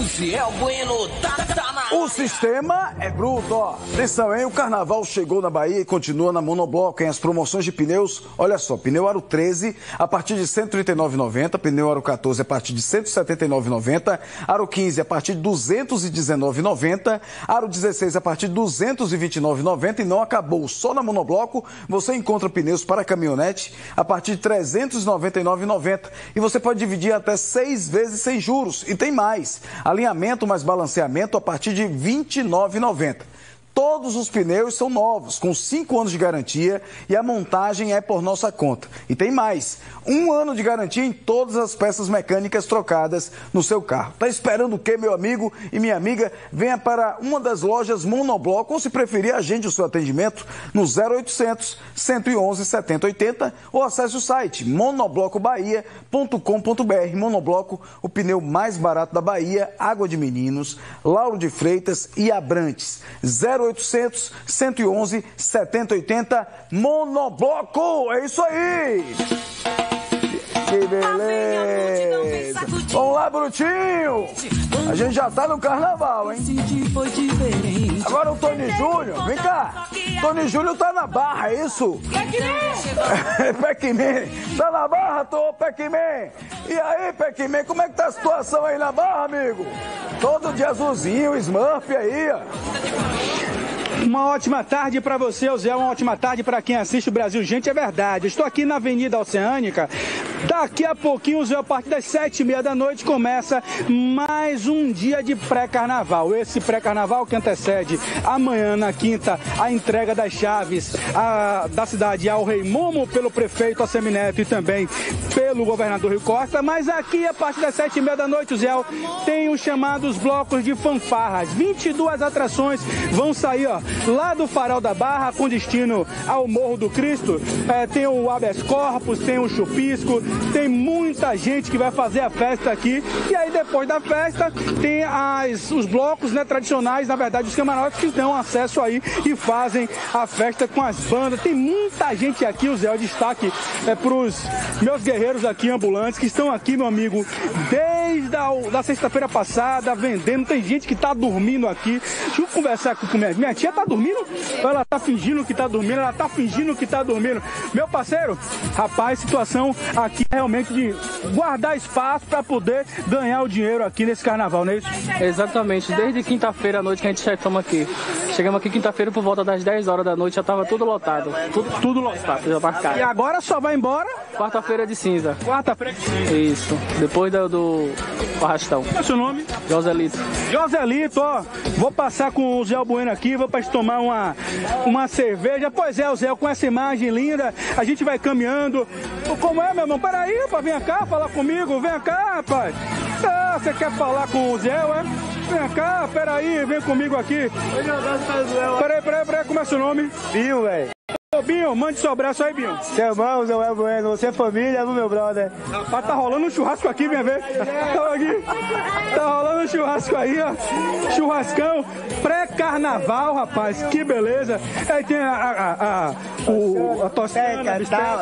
Ziel Bueno tá na... O sistema é bruto, ó. Atenção, hein? O carnaval chegou na Bahia e continua na Monobloco, em as promoções de pneus. Olha só, pneu aro 13 a partir de R$ 139,90, pneu aro 14 a partir de R$ 179,90, aro 15 a partir de R$ 219,90, aro 16 a partir de R$ 229,90 e não acabou. Só na Monobloco você encontra pneus para caminhonete a partir de R$ 399,90 e você pode dividir até 6 vezes sem juros. E tem mais, alinhamento mais balanceamento a partir de R$ 29,90. Todos os pneus são novos, com 5 anos de garantia e a montagem é por nossa conta. E tem mais, 1 ano de garantia em todas as peças mecânicas trocadas no seu carro. Tá esperando o quê, meu amigo e minha amiga? Venha para uma das lojas Monobloco ou, se preferir, agende o seu atendimento no 0800 111 7080 ou acesse o site monoblocobahia.com.br. Monobloco, o pneu mais barato da Bahia, Água de Meninos, Lauro de Freitas e Abrantes. 0800 111 7080 Monobloco, é isso aí! Que beleza! Vamos lá, Brutinho! A gente já tá no carnaval, hein? Agora o Tony Júnior, vem cá! Tony Júnior tá na Barra, é isso? Pac-Man! Tá na Barra, Pac-Man! E aí, Pac-Man, como é que tá a situação aí na Barra, amigo? Todo de azulzinho, Smurf aí, ó. Uma ótima tarde para você, Zé, uma ótima tarde para quem assiste o Brasil. Gente, é verdade, estou aqui na Avenida Oceânica. Daqui a pouquinho, Zé, a partir das 7h30 da noite, começa mais um dia de pré-carnaval. Esse pré-carnaval que antecede amanhã, na quinta, a entrega das chaves da cidade ao Rei Momo pelo prefeito Assemineto e também pelo governador Rui Costa. Mas aqui, a partir das 7h30 da noite, Zé, tem os chamados blocos de fanfarras. 22 atrações vão sair, ó, lá do Farol da Barra, com destino ao Morro do Cristo. Tem o habeas corpus, tem o chupisco, tem muita gente que vai fazer a festa aqui. E aí, depois da festa, tem os blocos, né, tradicionais, na verdade, os camarotes que dão acesso aí e fazem a festa com as bandas. Tem muita gente aqui, o Zé, o destaque para os meus guerreiros aqui ambulantes, que estão aqui, meu amigo, desde a sexta-feira passada, vendendo. Tem gente que tá dormindo aqui. Deixa eu conversar com minha tia. Tá dormindo? Ela tá fingindo que tá dormindo, ela tá fingindo que tá dormindo. Meu parceiro, rapaz, situação aqui realmente de guardar espaço para poder ganhar o dinheiro aqui nesse carnaval, não é isso? Exatamente, desde quinta-feira à noite que a gente chegamos aqui. Chegamos aqui quinta-feira por volta das 10 horas da noite, já tava tudo lotado. Tudo lotado, já marcado. E agora só vai embora? Quarta-feira de cinza. Quarta-feira de cinza. Isso, depois do arrastão. Qual é o seu nome? Joselito. Joselito, ó, vou passar com o Zé Bueno aqui, vou para tomar uma cerveja. Pois é, o Zé, com essa imagem linda, a gente vai caminhando. Como é, meu irmão? Peraí, rapaz, vem cá falar comigo, vem cá, rapaz. Ah, você quer falar com o Zé, é? Vem cá, peraí, vem comigo aqui. Peraí, como é seu nome? Binho, velho. Ô, Binho, mande seu abraço aí, Binho. Seu irmão, Zé Bueno, você é família, meu brother. Rapaz, tá rolando um churrasco aqui, minha vez. Tá rolando um churrasco aí, ó. Churrascão pré-carnaval, rapaz, que beleza. Aí tem a tostada,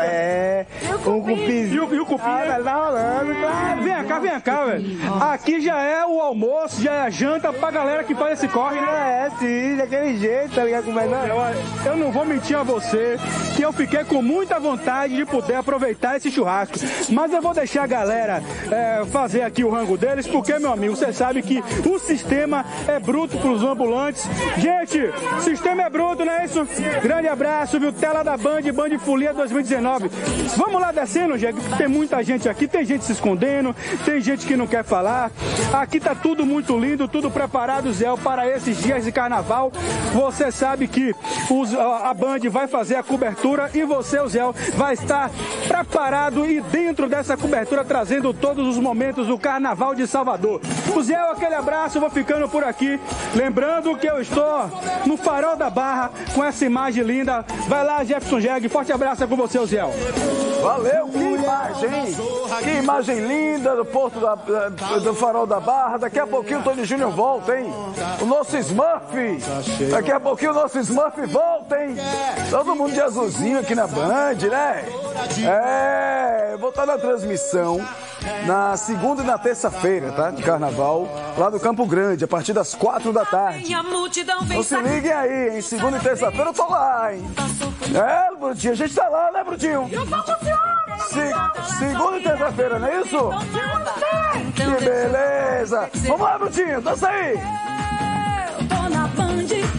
um cupinzinho. E o cupim, tá rolando, claro. Vem cá, velho. Aqui já é o almoço, já é a janta pra galera que faz esse corre, né? Sim, daquele jeito, tá ligado como é, não? Eu não vou mentir a você que eu fiquei com muita vontade de poder aproveitar esse churrasco, mas eu vou deixar a galera fazer aqui o rango deles, porque, meu amigo, você sabe que o sistema é bruto pros ambulantes. Gente, o sistema é bruto, não é isso? Grande abraço, viu? Tela da Band Folia 2019. Vamos lá descendo, gente, tem muita gente aqui, tem gente se escondendo, tem gente que não quer falar. Aqui tá tudo muito lindo, tudo preparado, Zé, para esses dias de carnaval. Você sabe que a Band vai fazer a cobertura e você, o Zé, vai estar preparado e dentro dessa cobertura trazendo todos os momentos do Carnaval de Salvador. O Zé, aquele abraço, eu vou ficando por aqui. Lembrando que eu estou no Farol da Barra com essa imagem linda. Vai lá, Jefferson Jeg, forte abraço com você, Zé. Valeu, que imagem, hein? Que imagem linda do Porto do Farol da Barra. Daqui a pouquinho o Tony Júnior volta, hein? O nosso Smurf. Daqui a pouquinho o nosso Smurf volta, hein? Todo mundo de azulzinho aqui na Band, né? Eu vou estar na transmissão na segunda e na terça-feira, tá? De carnaval, lá no Campo Grande, a partir das 4 da tarde. Então se liguem aí, hein? Segunda e terça-feira eu tô lá, hein? É, Brutinho, a gente tá lá, né, Brutinho? Eu tô com o senhor! Segunda e terça-feira, não é isso? Que beleza! Vamos lá, Brutinho, dança aí! Eu tô na Band.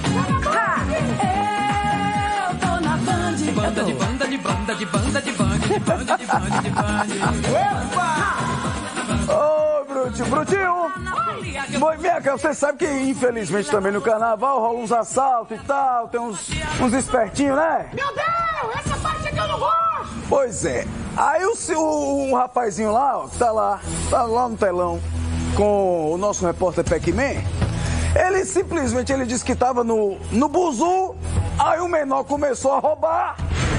Eu tô na Band. Banda de banda de banda de banda de banda de banda de banda de banda. Ô, Brutinho, Brutinho! Minha cara, você sabe que infelizmente também no carnaval rola uns assaltos e tal, tem uns espertinhos, né? Meu Deus, essa parte aqui eu não gosto. Pois é. Aí o rapazinho lá, ó, que tá lá no telão com o nosso repórter Pac-Man, ele simplesmente disse que tava no buzu, aí o menor começou a roubar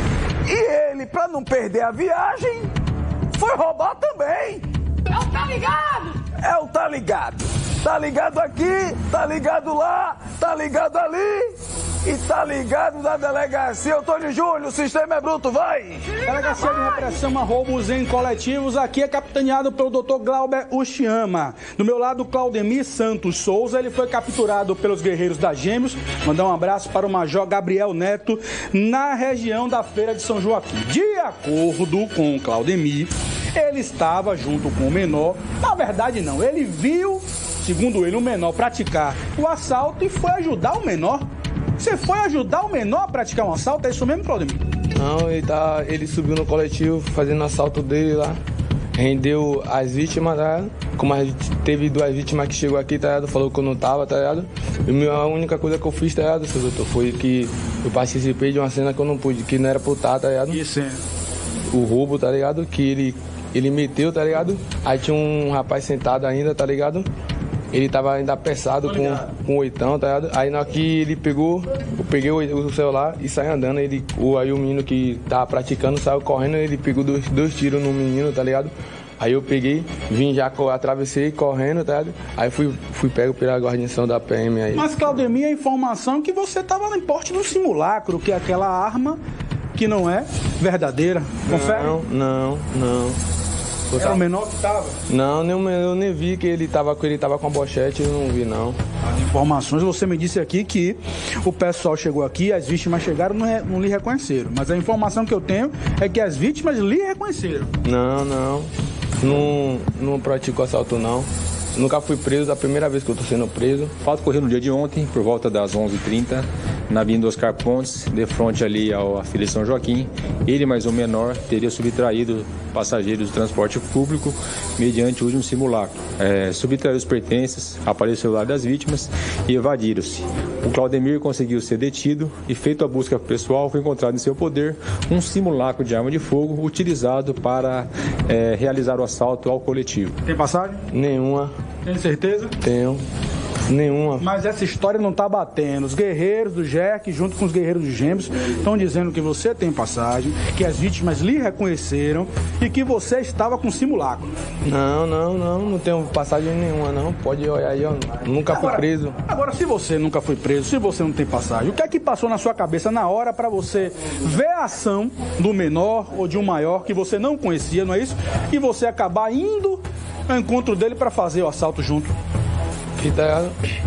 e ele, pra não perder a viagem, foi roubar também. É o tá ligado? É o tá ligado. Tá ligado aqui, tá ligado lá, tá ligado ali e tá ligado na delegacia. Antônio Júnior, o sistema é bruto, vai! Delegacia de Repressão a Roubos em Coletivos, aqui é capitaneado pelo Dr. Glauber Uchiyama. Do meu lado, Claudemir Santos Souza, ele foi capturado pelos guerreiros da Gêmeos. Mandar um abraço para o Major Gabriel Neto, na região da Feira de São Joaquim. De acordo com o Claudemir, ele estava junto com o menor. Na verdade, não, ele viu, segundo ele, o menor praticar o assalto e foi ajudar o menor. Você foi ajudar o menor a praticar um assalto? É isso mesmo, Claudemir? Não, ele subiu no coletivo fazendo o assalto dele lá. Rendeu as vítimas, tá ligado? Como teve 2 vítimas que chegou aqui, tá ligado? Falou que eu não tava, tá ligado? E a única coisa que eu fiz, tá ligado, seu doutor, foi que eu participei de uma cena que eu não pude, que não era pro tá ligado? Isso é. O roubo, tá ligado? Que ele meteu, tá ligado? Aí tinha um rapaz sentado ainda, tá ligado? Ele tava ainda pesado com 8, tá ligado? Aí na hora que ele pegou, eu peguei o celular e saí andando. Aí o menino que tava praticando saiu correndo, ele pegou dois tiros no menino, tá ligado? Aí eu peguei, atravessei correndo, tá ligado? Aí fui pego pela guarnição da PM aí. Mas, Claudemir, a informação é que você tava em porte do simulacro, que é aquela arma que não é verdadeira. Confere? Não. Era o menor que tava? Não, eu nem vi que ele tava com a bochete, eu não vi, não. As informações, você me disse aqui que o pessoal chegou aqui, as vítimas chegaram e não lhe reconheceram. Mas a informação que eu tenho é que as vítimas lhe reconheceram. Não pratico assalto, não. Nunca fui preso, a primeira vez que eu tô sendo preso. O fato ocorreu no dia de ontem, por volta das 11h30, na Avenida Oscar Pontes, de frente ali à Feira de São Joaquim. Ele, mais um menor, teria subtraído passageiros do transporte público mediante o uso de um simulacro. Subtraiu os pertences, aparelho celular das vítimas e evadiram-se. O Claudemir conseguiu ser detido e, feito a busca pessoal, foi encontrado em seu poder um simulacro de arma de fogo utilizado para realizar o assalto ao coletivo. Tem passagem? Nenhuma. Tem certeza? Tenho. Nenhuma. Mas essa história não tá batendo. Os guerreiros do GERC, junto com os guerreiros dos Gêmeos, estão dizendo que você tem passagem, que as vítimas lhe reconheceram e que você estava com simulacro. Não tenho passagem nenhuma, não. Pode olhar aí, ó. Nunca fui preso. Agora, se você nunca foi preso, se você não tem passagem, o que é que passou na sua cabeça na hora para você ver a ação do menor ou de um maior que você não conhecia, não é isso? E você acabar indo ao encontro dele para fazer o assalto junto? Que tá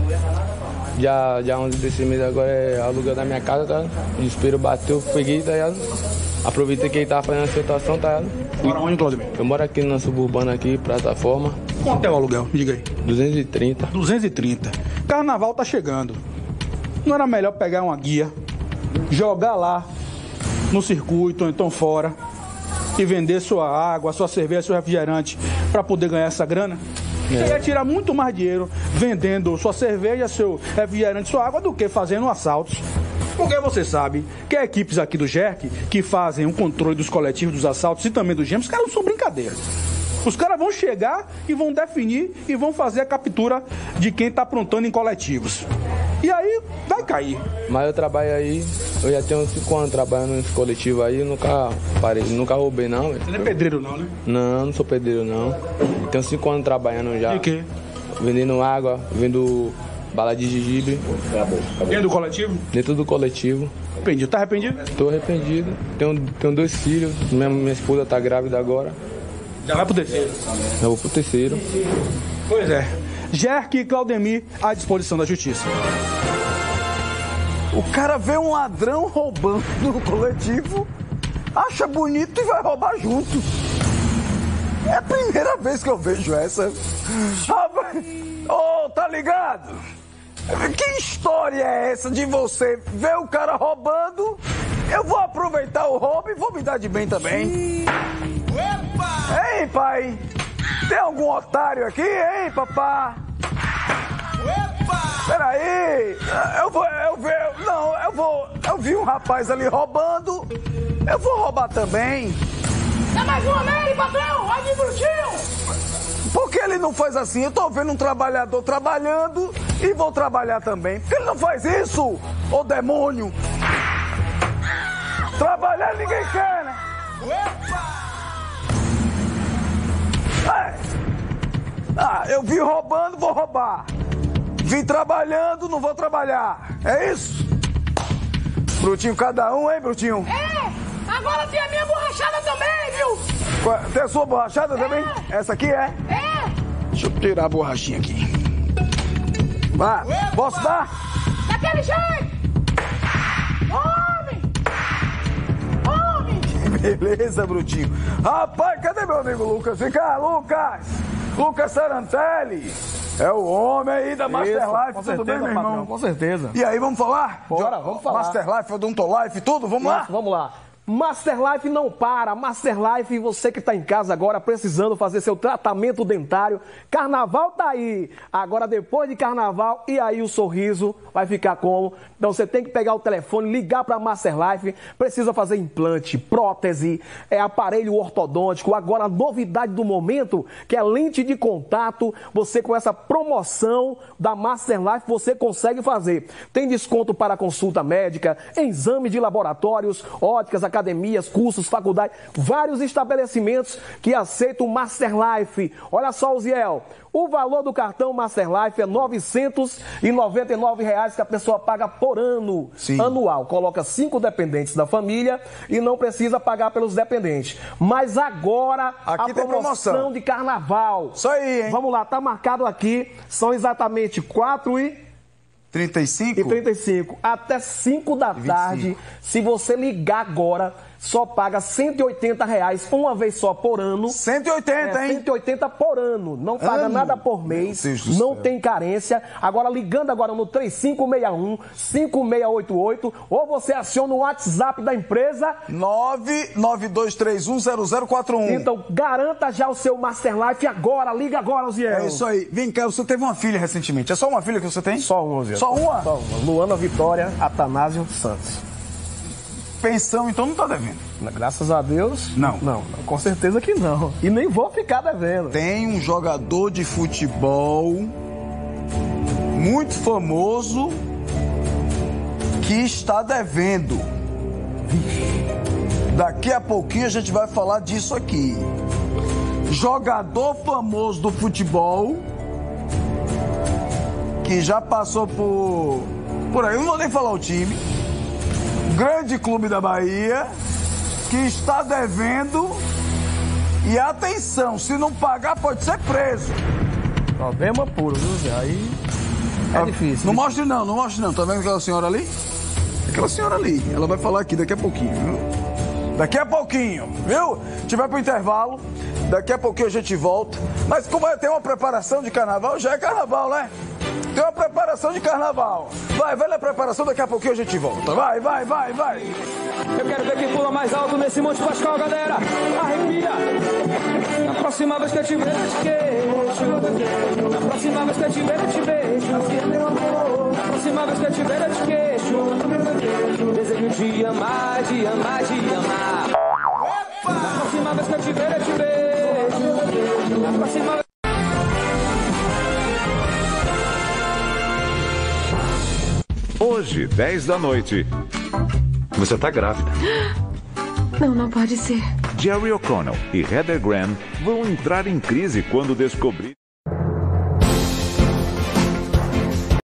ligado? Já 11 desse mês agora é aluguel da minha casa, tá ligado? O desespero bateu, peguei, tá ligado? Aproveitei que ele tava fazendo a situação, tá ligado? Mora onde, Claudemir? Eu moro aqui na suburbana aqui, plataforma. Quanto é o aluguel? Diga aí. 230. 230. Carnaval tá chegando. Não era melhor pegar uma guia, jogar lá no circuito ou então fora e vender sua água, sua cerveja, seu refrigerante para poder ganhar essa grana? Você ia tirar muito mais dinheiro vendendo sua cerveja, seu refrigerante, sua água do que fazendo assaltos. Porque você sabe que as equipes aqui do GERC que fazem o controle dos coletivos, dos assaltos e também dos gêmeos, os caras não são brincadeira. Os caras vão chegar e vão definir e vão fazer a captura de quem está aprontando em coletivos. E aí vai cair. Mas eu trabalho aí, eu já tenho 5 anos trabalhando nesse coletivo aí, eu nunca parei, nunca roubei não. Você não é pedreiro não, né? Não sou pedreiro não. Eu tenho 5 anos trabalhando já. E o quê? Vendendo água, vendo bala de gengibre. Dentro do coletivo? Dentro do coletivo. Arrependido, tá arrependido? Tô arrependido. Tenho 2 filhos, minha esposa tá grávida agora. Já vai pro terceiro. Eu vou pro terceiro. Pois é. Jerk e Claudemir à disposição da justiça. O cara vê um ladrão roubando no coletivo, acha bonito e vai roubar junto. É a primeira vez que eu vejo essa. Ô, tá ligado? Que história é essa de você ver o cara roubando? Eu vou aproveitar o roubo e vou me dar de bem também. Epa! Ei, pai! Tem algum otário aqui, hein, papá? Epa! Peraí! Eu vi um rapaz ali roubando. Eu vou roubar também. Dá mais uma nele, patrão! Vai de bruxinho! Por que ele não faz assim? Eu tô vendo um trabalhador trabalhando e vou trabalhar também. Por que ele não faz isso, ô demônio? Trabalhar ninguém quer, né? Eu vi roubando, vou roubar. Vi trabalhando, não vou trabalhar. É isso? Brutinho, cada um, hein, Brutinho? É! Agora tem a minha borrachada também, viu? Tem a sua borrachada também? Essa aqui é? É! Deixa eu tirar a borrachinha aqui. Vai, posso dar? Daquele jeito! Homem! Homem! Beleza, Brutinho. Rapaz, cadê meu amigo Lucas? Vem cá, Lucas! Lucas Sarantelli! É o homem aí da Master Life, tudo bem, meu irmão? Patrão, com certeza. E aí, vamos falar? Bora, vamos falar. Master Life, Odontolife, tudo? Vamos lá? Vamos lá. Master Life não para. Master Life, você que está em casa agora precisando fazer seu tratamento dentário. Carnaval tá aí. Agora, depois de carnaval, e aí o sorriso vai ficar como? Então, você tem que pegar o telefone, ligar para Master Life. Precisa fazer implante, prótese, aparelho ortodôntico. Agora, a novidade do momento, que é lente de contato. Você, com essa promoção da Master Life, você consegue fazer. Tem desconto para consulta médica, exame de laboratórios, óticas, academias, cursos, faculdades, vários estabelecimentos que aceitam o Master Life. Olha só, Uziel, o valor do cartão Master Life é R$ 999 que a pessoa paga por ano. Sim. Anual. Coloca 5 dependentes da família e não precisa pagar pelos dependentes. Mas agora aqui a tem promoção de carnaval. Isso aí, hein? Vamos lá, tá marcado aqui. São exatamente 4h35 até 5 da tarde. Se você ligar agora, só paga R$ 180 uma vez só por ano. 180, hein? 180 por ano. Não paga nada por mês. Não tem carência. Agora, ligando agora no 3561-5688 ou você aciona o WhatsApp da empresa 992310041. Então, garanta já o seu Master Life agora. Liga agora, Oziel. É isso aí. Vem cá, você teve uma filha recentemente. É só uma filha que você tem? Só uma, Oziel. Só uma? Só uma. Luana Vitória Atanásio Santos. Pensão, então, não tá devendo? Graças a Deus, não. Não, com certeza que não. E nem vou ficar devendo. Tem um jogador de futebol muito famoso que está devendo. Daqui a pouquinho a gente vai falar disso aqui. Jogador famoso do futebol que já passou por aí, eu não vou nem falar o time. Grande clube da Bahia, que está devendo. E atenção, se não pagar, pode ser preso. Problema puro, viu, Zé? Aí é difícil. Não mostre não, não mostre não. Tá vendo aquela senhora ali? Aquela senhora ali. Ela vai falar aqui daqui a pouquinho, viu? Daqui a pouquinho, viu? A gente vai pro intervalo. Daqui a pouquinho a gente volta. Mas como vai ter uma preparação de carnaval, já é carnaval, né? Tem uma preparação de carnaval. Vai na preparação, daqui a pouquinho a gente volta. Vai. Eu quero ver quem pula mais alto nesse Monte Pascoal, galera. Arrepia. Na próxima vez que eu te ver, eu te queixo. Na próxima vez que eu te ver, eu te beijo. Na próxima vez que eu te ver, eu te queixo. Desejo de amar, de amar, de amar. Na próxima vez que eu te ver, eu te beijo. Na próxima vez. Hoje, 10 da noite. Você tá grávida. Não pode ser. Jerry O'Connell e Heather Graham vão entrar em crise quando descobrir...